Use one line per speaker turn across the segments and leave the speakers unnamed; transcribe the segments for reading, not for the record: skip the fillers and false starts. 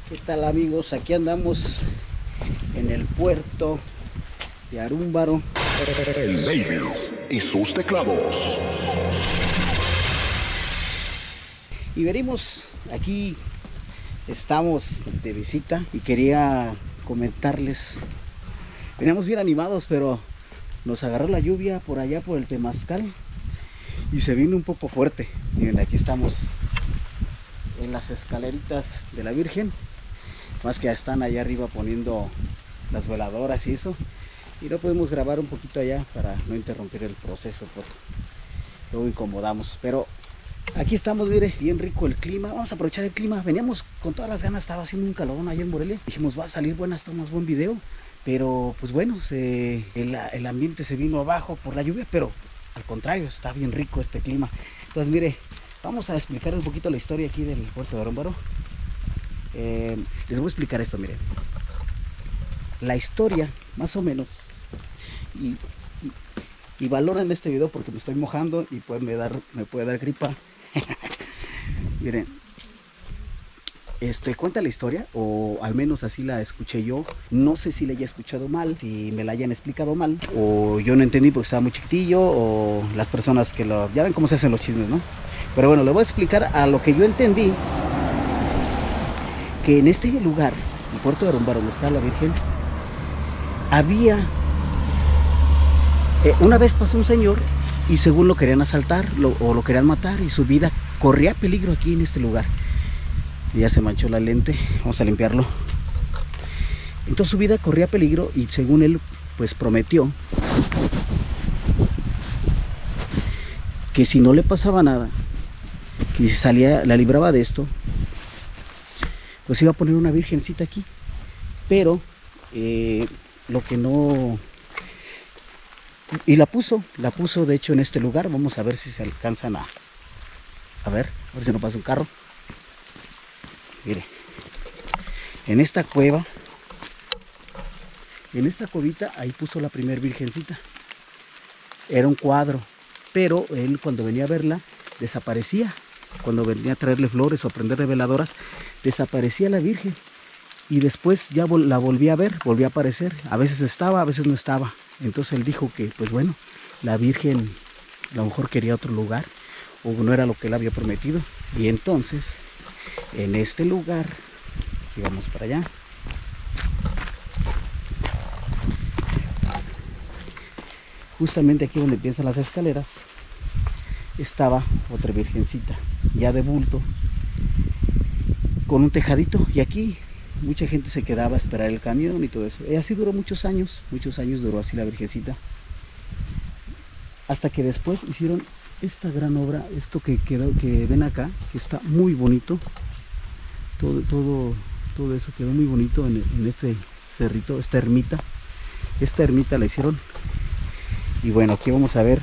¿Qué tal, amigos? Aquí andamos en el puerto de Arúmbaro.
El Davis y sus teclados.
Y venimos, aquí estamos de visita y quería comentarles. Veníamos bien animados, pero nos agarró la lluvia por allá por el Temazcal y se vino un poco fuerte. Miren, aquí estamos en las escaleritas de la Virgen. Más que están allá arriba poniendo las veladoras y eso, y no podemos grabar un poquito allá para no interrumpir el proceso, porque luego incomodamos. Pero aquí estamos, mire, bien rico el clima. Vamos a aprovechar el clima. Veníamos con todas las ganas, estaba haciendo un calorón allá en Morelia. Dijimos, va a salir buenas tomas, buen video. Pero pues bueno, el ambiente se vino abajo por la lluvia, pero al contrario, está bien rico este clima. Entonces, mire, vamos a explicar un poquito la historia aquí del puerto de Arúmbaro. Les voy a explicar esto, miren. La historia, más o menos, y valoren este video porque me estoy mojando y pues me puede dar gripa. Miren, cuenta la historia, o al menos así la escuché yo. No sé si la haya escuchado mal, si me la hayan explicado mal, o yo no entendí porque estaba muy chiquitillo, o las personas que lo... Ya ven cómo se hacen los chismes, ¿no? Pero bueno, le voy a explicar a lo que yo entendí. Que en este lugar, el puerto de Arúmbaro, donde está la Virgen, había... una vez pasó un señor y según lo querían asaltar o lo querían matar, y su vida corría peligro aquí en este lugar. Y ya se manchó la lente, vamos a limpiarlo. Entonces su vida corría peligro y según él, pues prometió que si no le pasaba nada, que si salía, la libraba de esto, pues iba a poner una virgencita aquí. Pero lo que no... Y la puso de hecho en este lugar. Vamos a ver si se alcanzan a ver si no pasa un carro. Mire, en esta cueva, en esta cuevita, ahí puso la primer virgencita. Era un cuadro, pero él cuando venía a verla desaparecía. Cuando venía a traerle flores o a prenderle veladoras, desaparecía la Virgen. Y después ya la volví a ver, volvió a aparecer. A veces estaba, a veces no estaba. Entonces él dijo que, pues bueno, la Virgen a lo mejor quería otro lugar, o no era lo que él había prometido. Y entonces, en este lugar, aquí vamos para allá, justamente aquí donde empiezan las escaleras, estaba otra virgencita, ya de bulto, con un tejadito, y aquí mucha gente se quedaba a esperar el camión y todo eso. Y así duró muchos años duró así la virgencita, hasta que después hicieron esta gran obra, esto que ven acá, que está muy bonito. Todo eso quedó muy bonito en este cerrito, esta ermita la hicieron. Y bueno, aquí vamos a ver.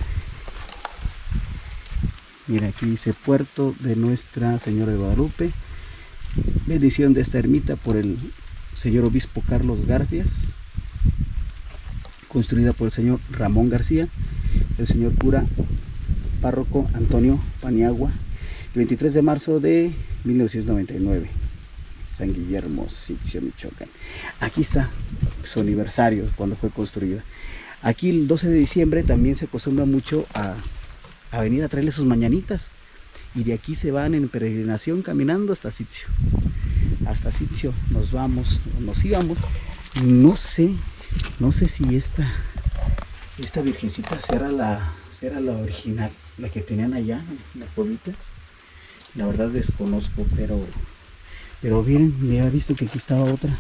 Mira, aquí dice Puerto de Nuestra Señora de Guadalupe, bendición de esta ermita por el señor obispo Carlos Garfias, construida por el señor Ramón García, el señor cura párroco Antonio Paniagua, el 23 de marzo de 1999, San Guillermo, Sitio, Michoacán. Aquí está su aniversario, cuando fue construida. Aquí el 12 de diciembre también se acostumbra mucho a venir a traerle sus mañanitas, y de aquí se van en peregrinación caminando hasta Sitio. Hasta Sitio nos íbamos. No sé si esta virgencita será la original, la que tenían allá en la pueblita. La verdad desconozco, pero bien, me había visto que aquí estaba otra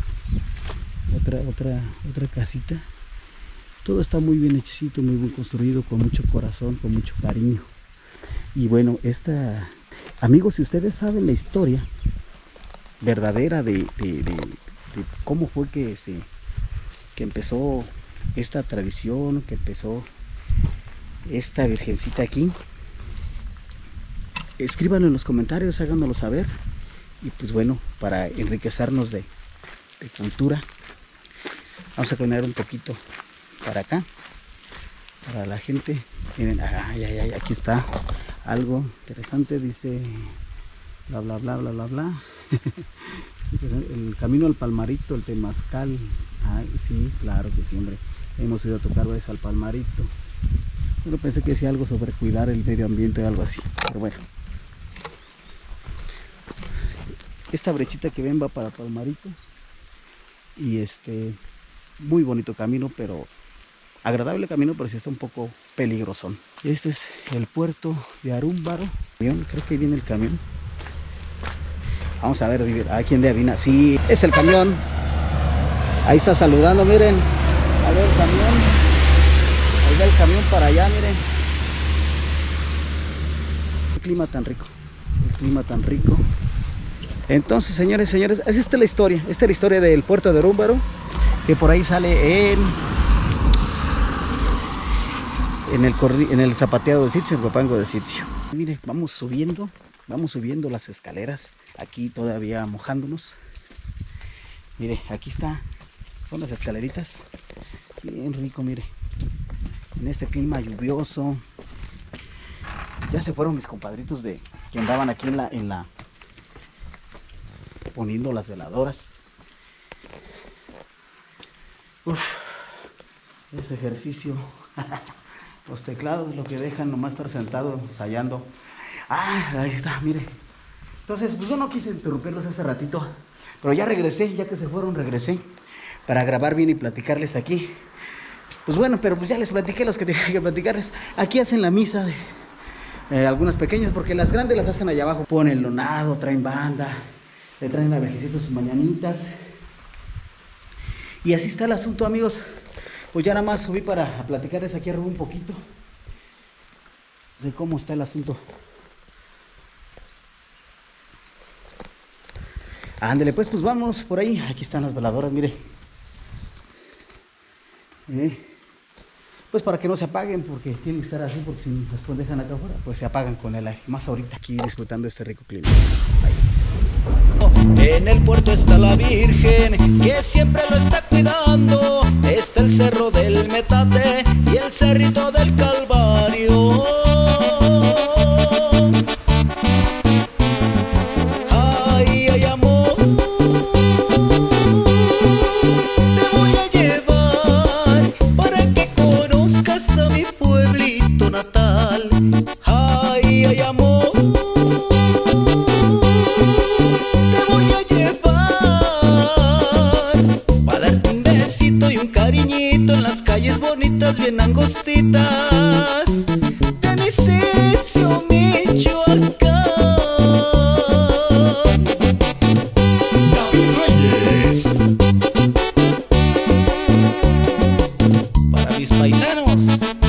casita. Todo está muy bien hechecito, muy bien construido, con mucho corazón, con mucho cariño. Y bueno, amigos, si ustedes saben la historia verdadera de cómo fue que empezó esta tradición, que empezó esta virgencita aquí, escríbanlo en los comentarios, háganoslo saber. Y pues bueno, para enriquecernos de cultura, vamos a caminar un poquito para acá, para la gente. Miren, aquí está algo interesante, dice bla bla bla bla bla bla. El camino al Palmarito, el Temazcal. Ay, sí, claro que sí, hombre. Hemos ido a tocar veces al Palmarito. Yo pensé que decía algo sobre cuidar el medio ambiente o algo así, pero bueno. Esta brechita que ven va para Palmarito. Y muy bonito camino, pero agradable camino, pero sí está un poco peligrosón. Este es el puerto de Arúmbaro. Creo que ahí viene el camión. Vamos a ver a quién de Avina. Sí, es el camión. Ahí está saludando, miren. A ver el camión. Ahí va el camión para allá, miren. Qué clima tan rico. El clima tan rico. Entonces, señores, esta es la historia. Esta es la historia del puerto de Arúmbaro, que por ahí sale en el zapateado de sitio, en Huepango de sitio. Mire, vamos subiendo las escaleras, aquí todavía mojándonos. Mire, aquí son las escaleritas, bien rico, mire, en este clima lluvioso. Ya se fueron mis compadritos que andaban aquí en la poniendo las veladoras. Uf, ese ejercicio. Los teclados lo que dejan nomás estar sentado ensayando. Ahí está, mire. Entonces, pues yo no quise interrumpirlos hace ratito, pero ya regresé, ya que se fueron, regresé para grabar bien y platicarles aquí. Pues bueno, pero pues ya les platiqué los que tenía que platicarles. Aquí hacen la misa de algunas pequeñas, porque las grandes las hacen allá abajo. Ponen lonado, traen banda, le traen a Virgencita sus mañanitas. Y así está el asunto, amigos. Pues ya nada más subí para platicarles aquí arriba un poquito de cómo está el asunto. Ándele, pues vámonos por ahí. Aquí están las veladoras, mire. Pues para que no se apaguen, porque tienen que estar así, porque si después dejan acá afuera, pues se apagan con el aire. Más ahorita aquí disfrutando este rico clima. Ahí.
En el puerto está la Virgen, que siempre lo está cuidando. Está el cerro del Metate y el cerrito del Calvario. Ay, ay, amor, te voy a llevar para que conozcas a mi pueblito natal. Ay, ay, amor, en las calles bonitas, bien angostitas de mi sitio, Michoacán. David Reyes. Para mis paisanos.